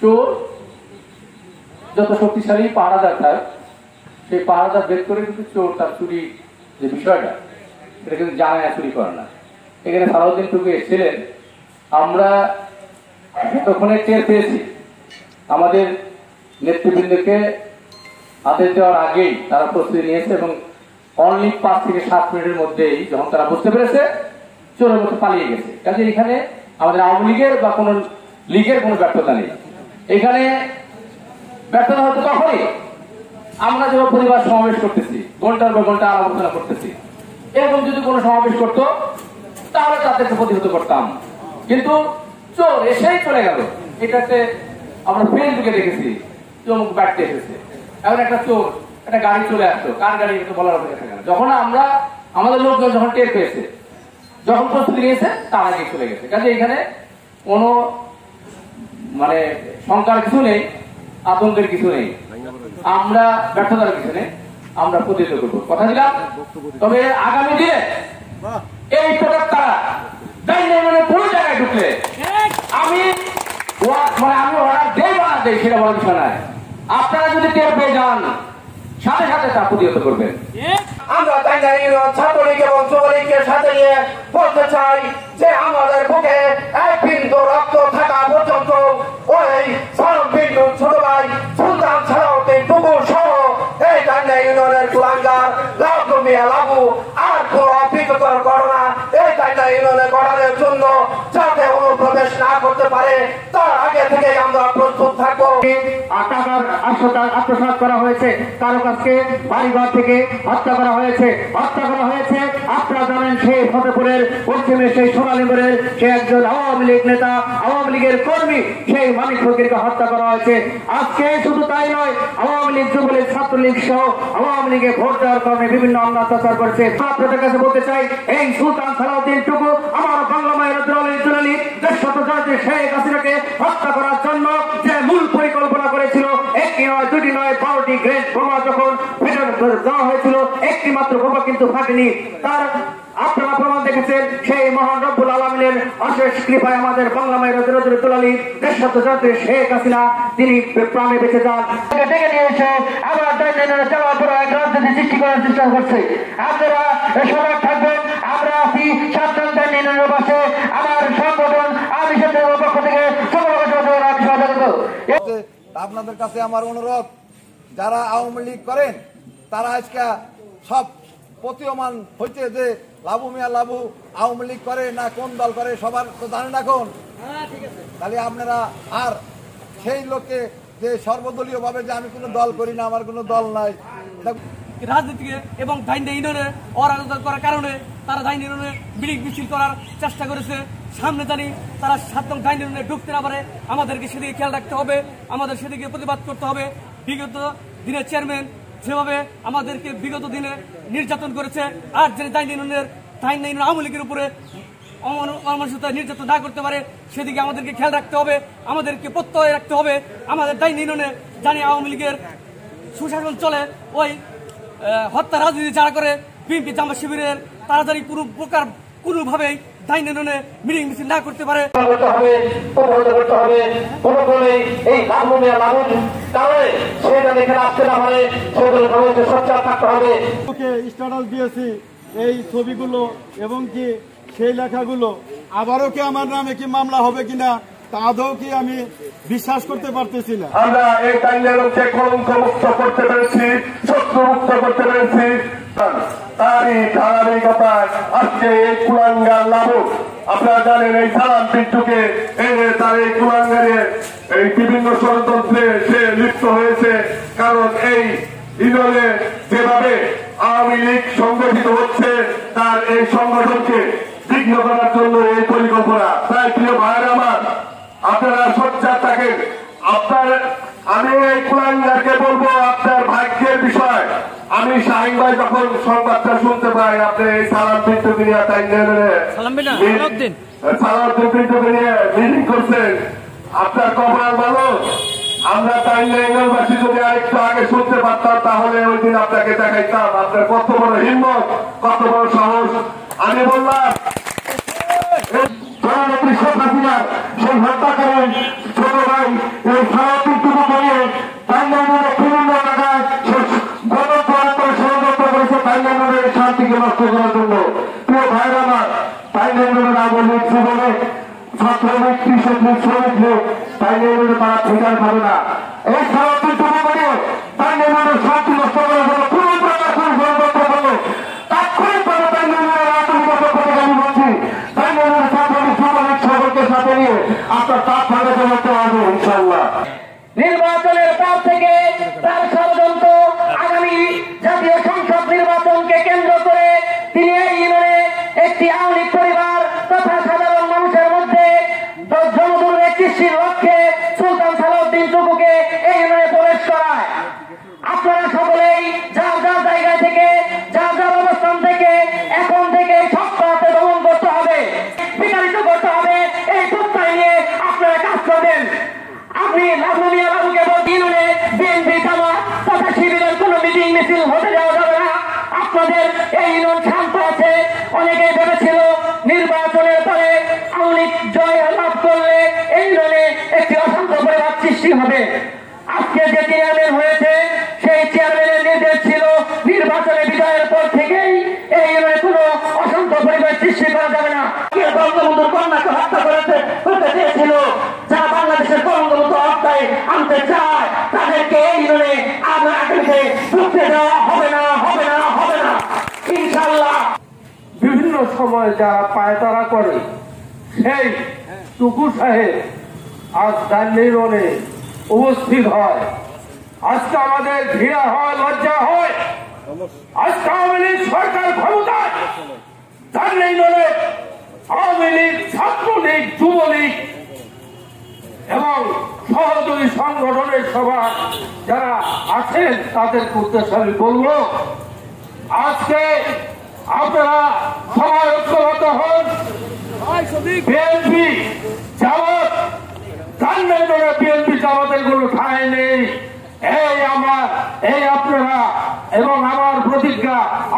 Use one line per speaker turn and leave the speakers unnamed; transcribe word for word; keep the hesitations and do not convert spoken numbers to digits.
চোর যত শক্তিশালী পাহারাদার থাক, সেই পাহারাদার বের করে কিন্তু চোর তার চুরি যে বিষয়টা এটা কিন্তু জানে না, চুরি করে না। এখানে সালাউদ্দিন টুকু এসেছিলেন, আমরা যতক্ষণে টের পেয়েছি আমাদের নেতৃবৃন্দকে আদেশ দেওয়ার আগেই তারা প্রস্তুতি নিয়েছে এবং অনলি পাঁচ থেকে সাত মিনিটের মধ্যেই যখন তারা বুঝতে পেরেছে চোরের মতো পালিয়ে গেছে। কাজে এখানে আমাদের আওয়ামী লীগের বা কোন লীগের কোনো ব্যর্থতা নেই। এখানে ব্যর্থতা হতো তখনই আমরা যেভাবে পরিবার সমাবেশ করতেছি, ঘন্টার পর ঘন্টা আলোচনা করতেছি, এরকম যদি কোনো সমাবেশ করতো তাহলে তাদেরকে প্রতিহত করতাম। কিন্তু চোর এসেই চলে গেল। এটাতে আমরা ফেসবুকে দেখেছি চমক ব্যাটতে এসেছে, এখন একটা চোর একটা গাড়ি চলে আসতো, কার গাড়ি একটু বলার অপেক্ষা থাকে না। যখন আমরা আমাদের লোকজন যখন টের পেয়েছে, যখন প্রস্তুতি নিয়েছে তার আগে চলে গেছে। কাজে এখানে কোনো মানে শঙ্কার কিছু নেই, আতঙ্কের কিছু নেই, আমরা ব্যর্থতার কিছু নেই, আমরা প্রতিহত করবো কথা দিলাম। তবে আগামী দিনে এই প্রোডাক্ট তারা মানে পুরো জায়গায় ঢুকলে আমি মানে আমি অর্ডার দেই বা না দেই সেটা বলার বিষয় নয়, আপনারা যদি টের পেয়ে যান সাথে সাথে তা প্রতিহত করবেন।
আমরা তাই না ছাত্রলীগ এবং যুবলীগের সাথে নিয়ে বলতে চাই যে আমাদের বুকে এক বিন্দু রক্ত থাকা পর্যন্ত ওই সালাম বিন্দু ছোট ভাই সুলতান সালাউদ্দিন টুকু সহ এই টাঙ্গা ইউনিয়নের কুলাঙ্গার লাভু মিয়া লাভু আর কোন অপ্রীতিকর ঘটনা এই টাঙ্গা ইউনিয়নে ঘটানোর জন্য যাতে অনুপ্রবেশ না করতে পারে তার আগে থেকে আমরা প্রস্তুত থাকবো।
টাকার আত্মসাৎ করা হয়েছে, কারো কাছে বাড়িঘর থেকে হত্যা করা হয়েছে, হত্যা করা হয়েছে আপনারা জানেন সেই ফতেপুরের পশ্চিমে সেই সোনালীপুরের সে একজন আওয়ামী লীগ নেতা, আওয়ামী লীগের কর্মী, সেই মানিক ফকিরকে হত্যা করা হয়েছে। আজকে শুধু তাই নয়, আওয়ামী লীগ যুবলীগ ছাত্রলীগ সহ আওয়ামী লীগে ভোট দেওয়ার কারণে বিভিন্ন অন্য অত্যাচার করছে। আপনাদের কাছে বলতে চাই এই সুলতান সালাউদ্দিন টুকু আমার বাংলা মায়ের দুলালী দেশত জাতি শেখ হাসিনাকে হত্যা করার জন্য যে মূল পরিকল্পনা করেছিল, একটি নয় দুটি নয় বারোটি গ্রেড বোমা যখন দেওয়া হয়েছিল, একটি মাত্র বোমা কিন্তু ফাটেনি। তার আপনারা প্রমাণ দেখেছেন সেই মহান রব্বুল আলামিনের অশেষ কৃপায় আমাদের বাংলা মায়ের দুলালী দেশত জাতি শেখ হাসিনা তিনি প্রাণে বেঁচে যান। ডেকে নিয়ে এসে আবার চাওয়ার পর এক রাজনীতি সৃষ্টি করার চেষ্টা করছে। আপনারা সবাই থাকবেন, আমরা আছি সাবধান নির্ণয়ের পাশে। আমার সংগঠন আমি সেটার পক্ষ থেকে
আপনাদের কাছে আমার অনুরোধ, যারা আওয়ামী লীগ করেন তারা আজকে সব প্রতীয়মান হচ্ছে যে লাভু মিয়া লাভু আওয়ামী লীগ করে না কোন দল করে সবার তো জানেন এখন। তাহলে আপনারা আর সেই লোককে যে সর্বদলীয় ভাবে যে আমি কোনো দল করি না, আমার কোনো দল নাই,
রাজনীতিকে এবং ধাইন ইউনিয়নে অরাজকতা করার কারণে তারা ধাইন ইউনিয়নে বিলিং মিছিল করার চেষ্টা করেছে। সামনে জানি তারা সাত নং ধাইন ইউনিয়নে ঢুকতে না পারে, আমাদেরকে সেদিকে খেয়াল রাখতে হবে, আমাদের সেদিকে প্রতিবাদ করতে হবে। বিগত দিনের চেয়ারম্যান যেভাবে আমাদেরকে বিগত দিনে নির্যাতন করেছে, আর যে ধাইন ইউনিয়নের ধাইন ইউনিয়ন আওয়ামী লীগের উপরে অমানুষতা নির্যাতন না করতে পারে সেদিকে আমাদেরকে খেয়াল রাখতে হবে, আমাদেরকে প্রত্যয় রাখতে হবে। আমাদের ধাইন ইউনিয়নে জানি আওয়ামী লীগের সুশাসন চলে, ওই হত্যা রাজনীতি যারা করে বিএনপি জামাত শিবিরের তারা জানি কোনো প্রকার কোনোভাবেই ধাইন ইউনিয়নে মিটিং মিছিল না করতে পারে।
স্ট্যাটাস দিয়েছি এই ছবিগুলো এবং কি সেই লেখাগুলো, আবারও কি আমার নামে কি মামলা হবে কিনা তা আদৌ কি আমি বিশ্বাস করতে পারতেছি না।
আমরা এই টাঙ্গাইলকে কলঙ্ক মুক্ত করতে পেরেছি, শত্রু মুক্ত করতে পেরেছি। তারই ধারাবাহিকতায় আজকে এই কুলাঙ্গার লাভু আপনারা জানেন এই সালাম পিন্টুকে এনে তার এই কুলাঙ্গারের এই বিভিন্ন ষড়যন্ত্রে সে লিপ্ত হয়েছে। কারণ এই ইউনিয়নে যেভাবে আওয়ামী লীগ সংগঠিত হচ্ছে তার এই সংগঠনকে বিঘ্ন করার জন্য এই পরিকল্পনা। তাই প্রিয় ভাইয়েরা আমার, আপনারা সোচ্চার থাকেন। আপনার আমি এই কুলাঙ্গারকে বলবো আপনার ভাগ্যের বিষয়। আমি শাহিন ভাই যখন সংবাদটা শুনতে পাই আপনি এই সালাম পিন্টুকে নিয়ে সালাউদ্দিন পিন্টুকে নিয়ে মিটিং করছেন, আপনার কপাল ভালো। আমরা টাঙ্গাইলবাসী যদি আরেকটু আগে শুনতে পারতাম তাহলে ওই দিন আপনাকে দেখাইতাম আপনার কত বড় হিম্মত, কত বড় সাহস। আমি বললাম প্রধানমন্ত্রী শেখ হাসিনা সেই হত্যা করেন
ছোট ভাই এই সারাদিনটুকু নিয়ে তাইলান্ডের বিভিন্ন জায়গায় গণতন্ত্র ষড়যন্ত্র করেছে তাইলান্ডের শান্তিকে নষ্ট করার জন্য। প্রিয় ভাইরা আমার, তাইলান্ডের নাগরিক জীবনে ছাত্রলীগ, কৃষক লীগ, শ্রমিক লীগ তাইলান্ডের তারা ঠিকার পাবে না। এই সারাদিনটুকু নিয়ে তাইলান্ডের শান্তি নষ্ট করার জন্য কোন প্রকার কোন ষড়যন্ত্র করলে তাৎক্ষণিকভাবে তাইলান্ডের আন্তরিকতা প্রতি আমি বলছি তাইলান্ডের ছাত্রলীগ, শ্রমিক সকলকে সাথে নিয়ে আপনার তাপ ভাগে জমাতে হবে ইনশাল্লাহ।
নির্বাচনের পর থেকে তার ষড়যন্ত্র আগামী জাতীয় সংসদ নির্বাচনকে কেন্দ্র করে তিনি এই ইউনিয়নে একটি আওয়ামী লীগ পরিবার তথা সাধারণ মানুষের মধ্যে জনদুর্ভোগ সৃষ্টির লক্ষ্যে সুলতান সালাউদ্দিন টুকুকে এই ইউনিয়নে প্রবেশ করায়। আপনারা সকলেই যার যার জায়গা থেকে যার যার অবস্থান থেকে এখন থেকে সপ্তাহে দমন করতে হবে, বিতাড়িত করতে হবে। এই প্রত্যয় নিয়ে আপনারা কাজ করবেন। আপনি লাভু মিয়া বাবুকে বলছেন বিএনপি জামাত তথা শিবিরের কোন মিটিং মিছিল হতে দেওয়া যাবে না। আপনাদের এই ইউনিয়ন শান্ত আছে। অনেকে ভেবেছিল নির্বাচনের পরে আওয়ামী লীগ জয় লাভ করলে এই ইউনিয়নে একটি অশান্ত পরিবার সৃষ্টি হবে। আজকে যে চেয়ারম্যান হয়েছে সেই চেয়ারম্যানের নির্দেশ ছিল নির্বাচনে বিজয়ের পর থেকেই এই ইউনিয়নে কোনো অশান্ত পরিবেশ সৃষ্টি করা যাবে না। বঙ্গবন্ধুর কন্যাকে হত্যা করেছে করতে চেয়েছিল, যারা বাংলাদেশের বঙ্গবন্ধু হত্যায় আনতে চায় তাদেরকে এই ইউনিয়নে আগামীতে ঢুকতে দেওয়া হবে না, হবে না, হবে না ইনশাল্লাহ।
বিভিন্ন সময় যারা পায়তারা করে সেই টুকু সাহেব আজ দান্ডিরনে উপস্থিত হয়। আজকে আমাদের ঘৃণা হয়, লজ্জা হয়। আজকে আওয়ামী লীগ সরকার ক্ষমতায় দান্ডিরনে আওয়ামী লীগ, ছাত্রলীগ, যুবলীগ এবং সহযোগী সংগঠনের সভা যারা আছেন তাদেরকে উদ্দেশ্যে আমি বলব, আজকে আপনারা সবাই ঐক্যবদ্ধ হন। বিএনপি জামাত দান্ডিরনে বিএনপি জামাতের কোনো ঠাঁই নেই। এই আমার এই আপনারা এবং আমার প্রতিজ্ঞা